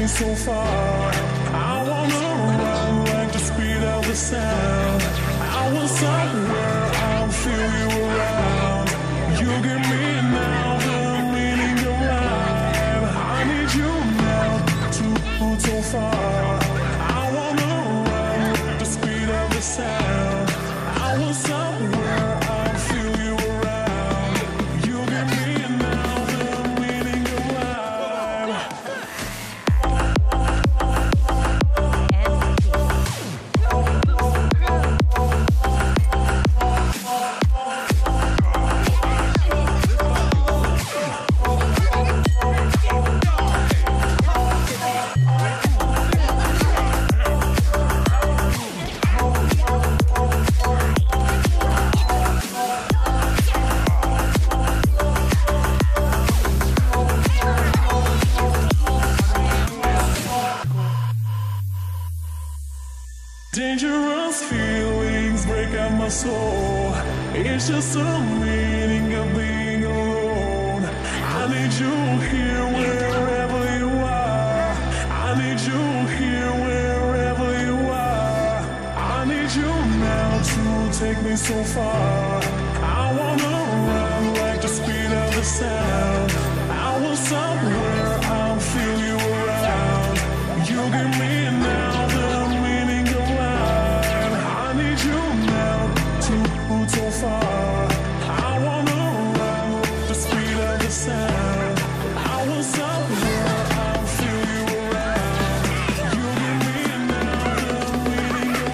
so far. I wanna run like the speed of the sound. I want somewhere I'll feel you around. You give me now the meaning of life. I need you now to move so far. I wanna run like the speed of the sound. I want somewhere I'll feel you around. You give me now the meaning of life. Dangerous feelings break out my soul. It's just the meaning of being alone. I need you here wherever you are. I need you here wherever you are. I need you now to take me so far. I wanna run like the speed of the sound. I want somewhere I'll feel you around. You give me now the meaning of life. I need you now to move so far. I wanna run the speed of the sound. I want somewhere I'll feel you around. You give me now the meaning of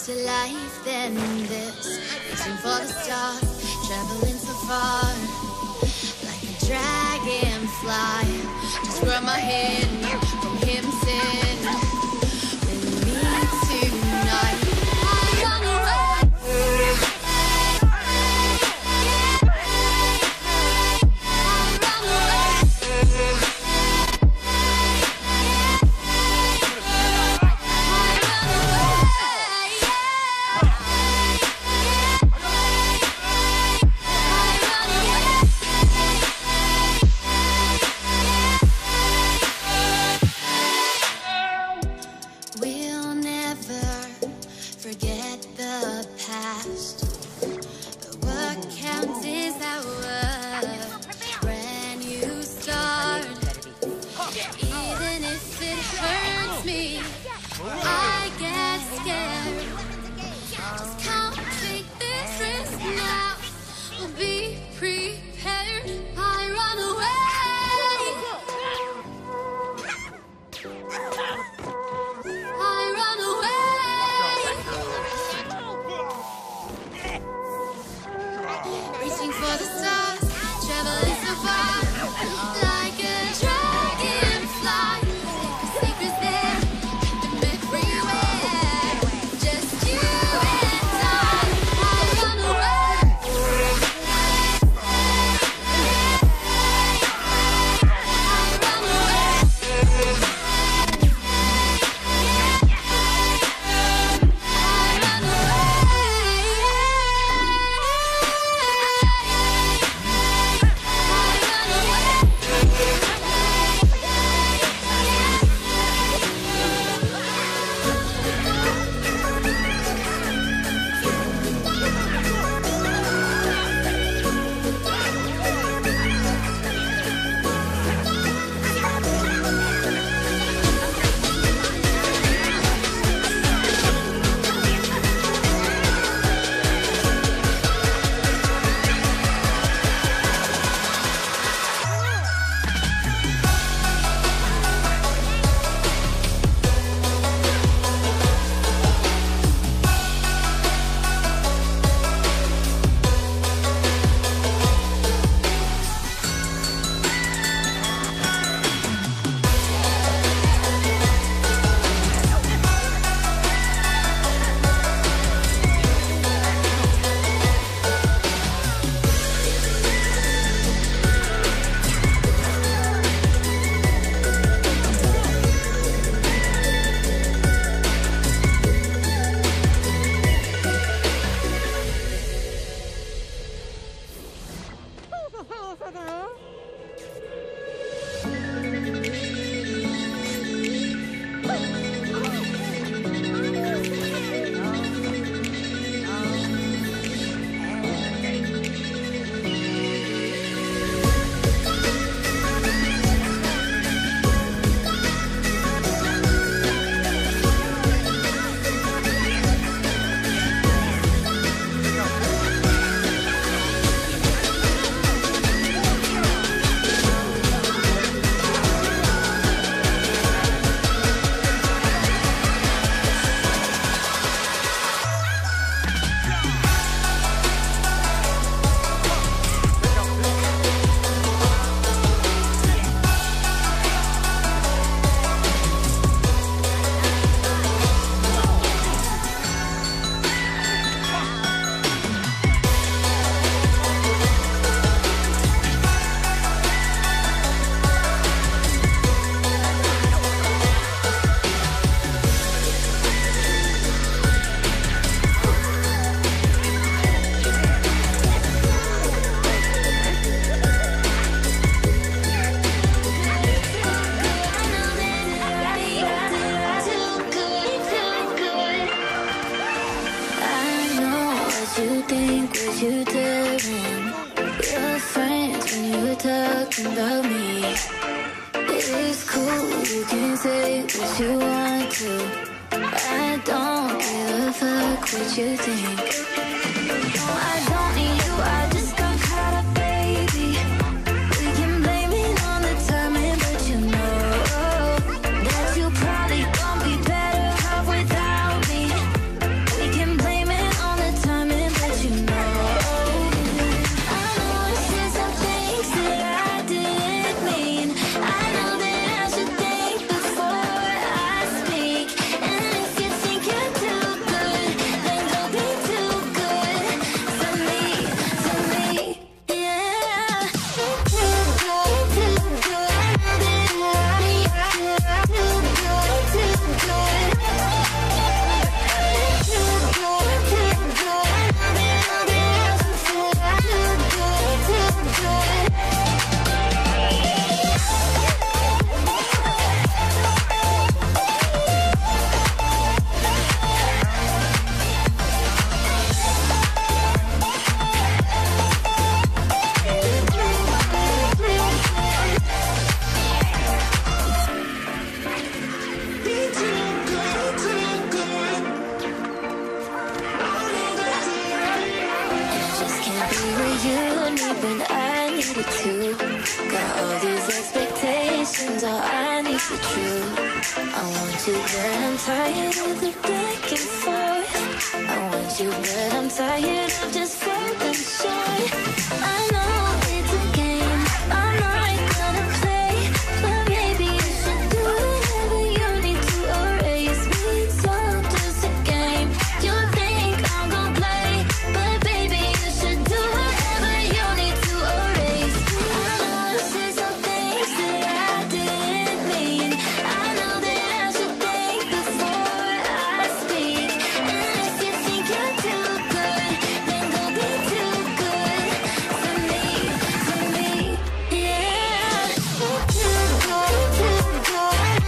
to life than this. Reaching for the stars, traveling so far, like a dragonfly. Just grab my hand from him, sin with me tonight. I run away. We can you too. Got all these expectations, all I need the truth. I want you, but I'm tired of the back and forth. I want you, but I'm tired of just falling short. I know it's a game, I'm not gonna play, but maybe you should do whatever you need to erase me. It's all just a game. You think I'm gonna play, but baby you should do whatever you need to erase me. I know to say some things that I didn't mean. I know that I should think before I speak. And if you think you're too good, then go be too good for me, yeah. Too good, too good,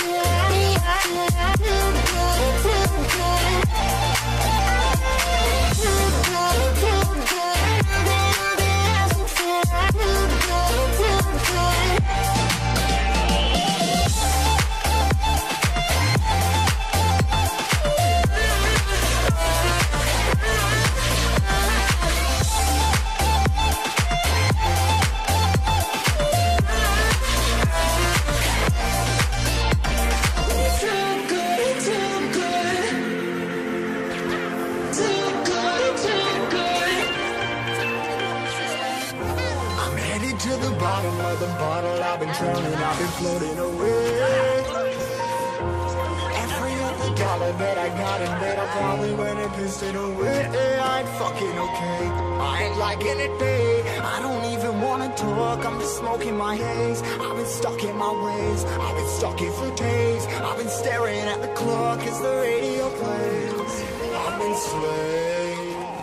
I'm headed to the bottom of the bottle. I've been drowning, I've been floating away. Every other dollar that I got in bed, I probably went and pissed it away. I ain't fucking okay, I ain't liking it, babe. I don't even wanna talk, I'm just smoking my haze. I've been stuck in my ways, I've been stuck in for days. I've been staring at the clock as the radio plays. I've been slaved.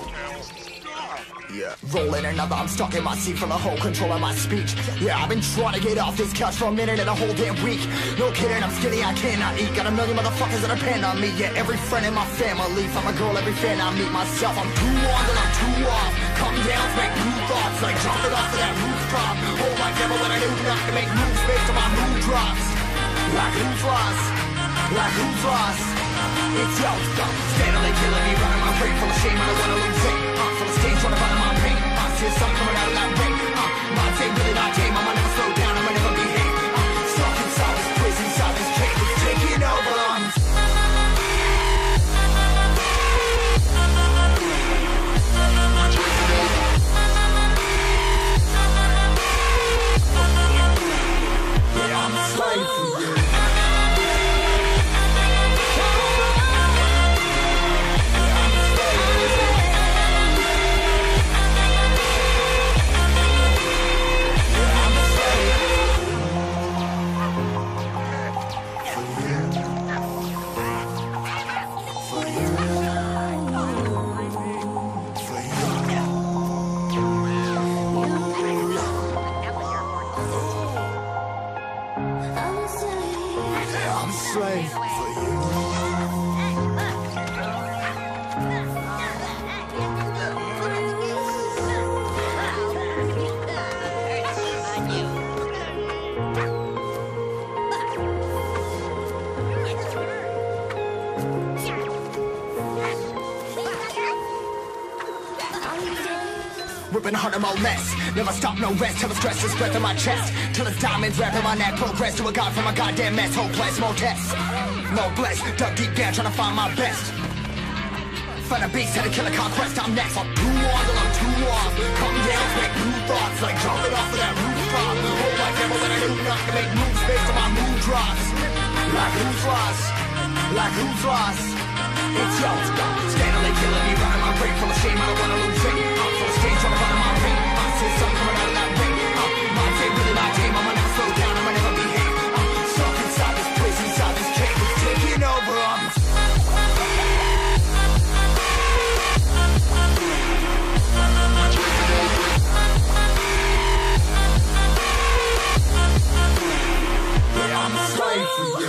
Yeah, rolling another, I'm stuck in my seat for the whole control of my speech. Yeah, I've been trying to get off this couch for a minute and a whole damn week. No kidding, I'm skinny, I cannot eat. Got a million motherfuckers that depend on me. Yeah, every friend in my family, from a girl, every fan I meet myself. I'm too on till I'm too off. Come down, make new thoughts, like jumping off of that rooftop. Hold my devil when I knew not to make moves based on my mood drops. Like who's lost? Like who's lost? It's yo, steadily killing me, running my brain full of shame, I don't wanna lose it. Full of stage, trying to run my pain. I see the sun coming out of that rain. My day really not tame, I'ma never slow down, I'ma never behave. Stuck inside this prison, inside this cage, it's taking over. Yeah, I'm a slave for you. I'm a slave for you. Ripping 100 more less. Never stop, no rest. Till the stress is breath in my chest. Till it's diamonds wrapping my neck. Progress to a god from a goddamn mess. Hopeless, more tests. More blessed. Dug deep down trying to find my best. Find a beast, had to kill a conquest. I'm next. I'm too on till I'm too off. Come down, make new thoughts. Like jumping off of that rooftop. Hold my devil when I knew not to make moves based on my mood drops. Like who's lost? Like who's lost? It's yo, steadily killing me, running my brain full of shame, I don't wanna lose it. I'm full of stage, trying to run my pain. I see the sun coming out of that rain. My day really not tame, I'ma never slow down, I'ma never behave. Stuck inside this prison, inside this cage, it's taking over. Yeah, I'm a slave for you.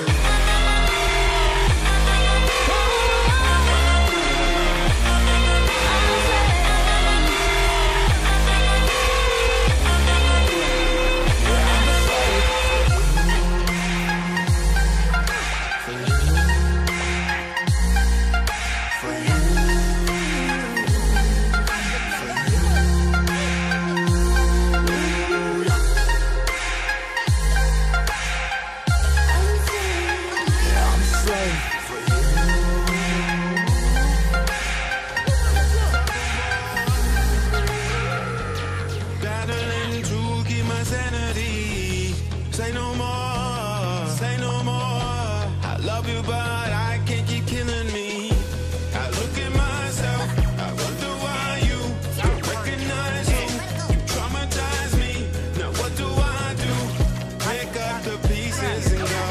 love you, but I can't keep killing me. I look at myself, I wonder why you don't recognize who you traumatize me. Now what do I do? Pick up the pieces and go.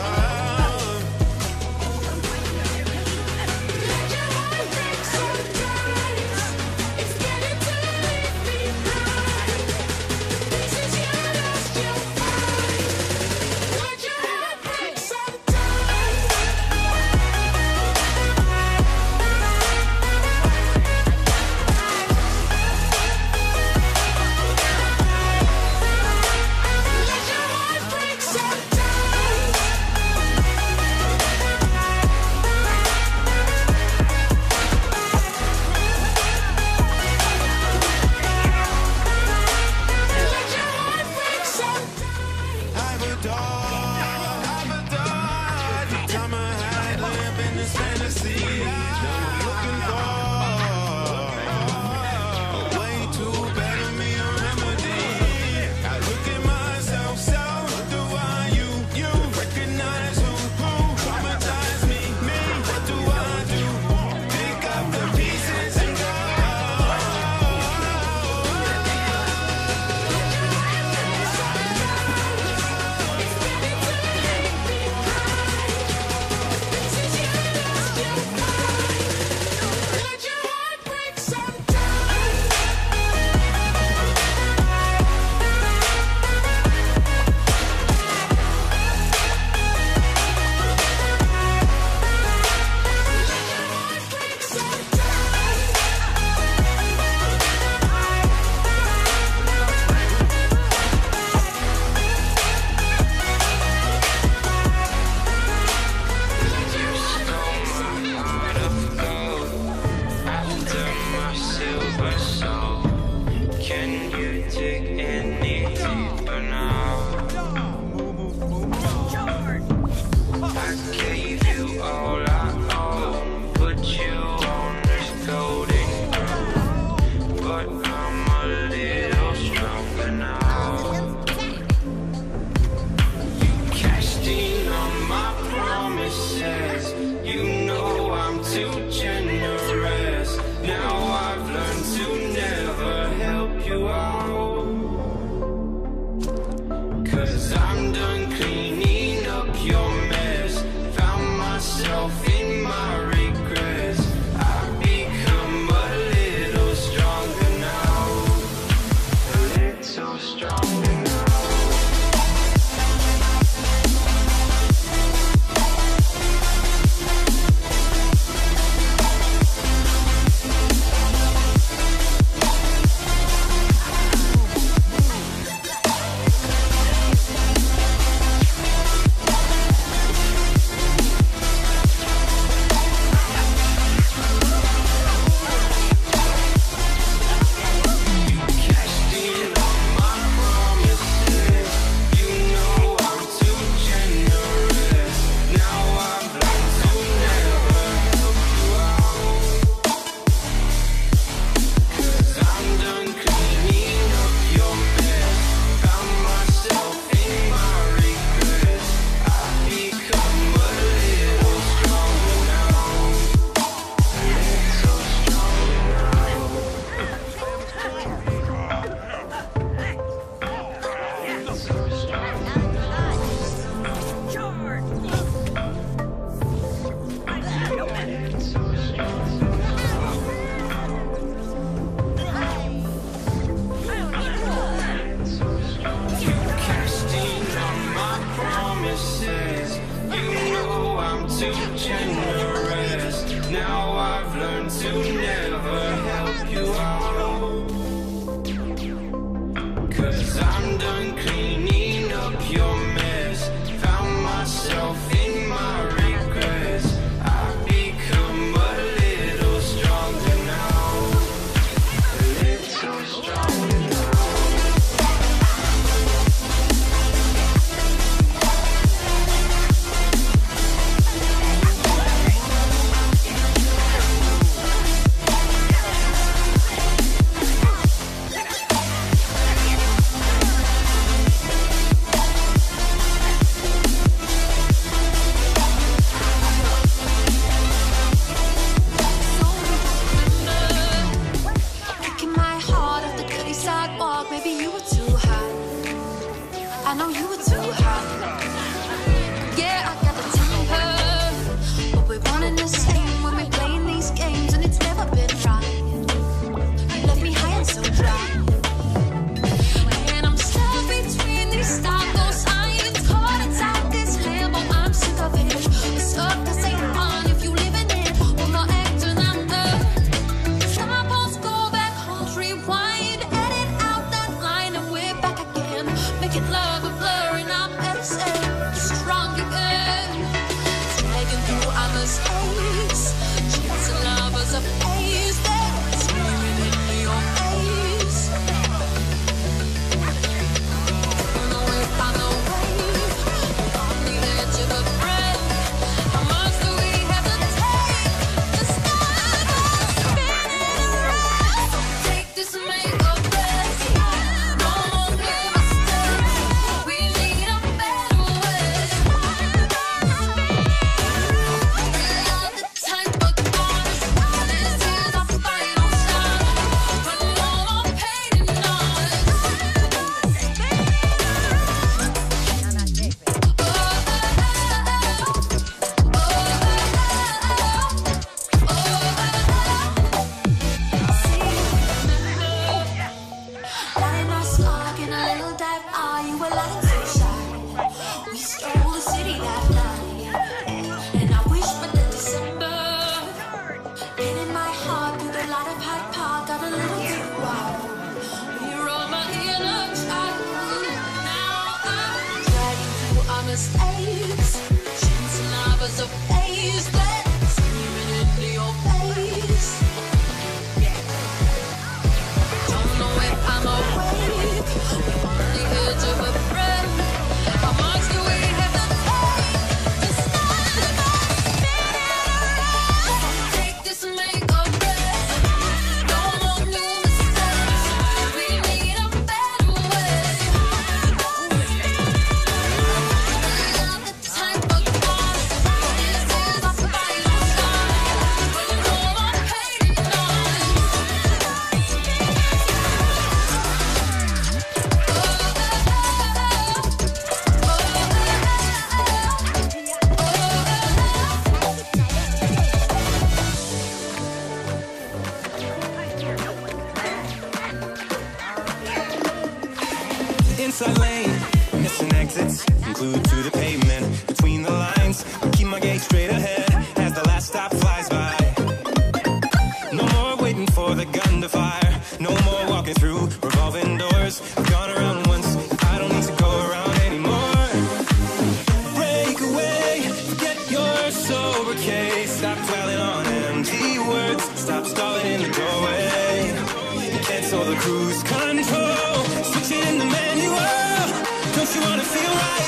day. Stop dwelling on empty words. Stop stalling in the doorway. Cancel the cruise control. Switch it in the manual. Don't you wanna feel right?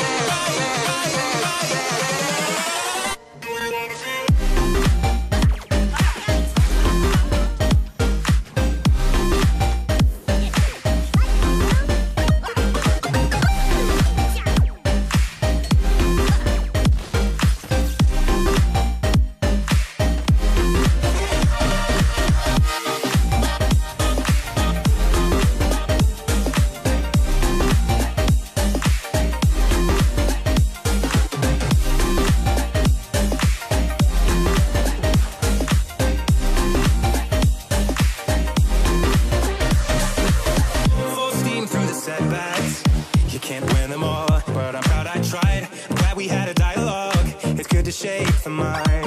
You can't win them all, but I'm proud I tried. I'm glad we had a dialogue. It's good to shape the mind.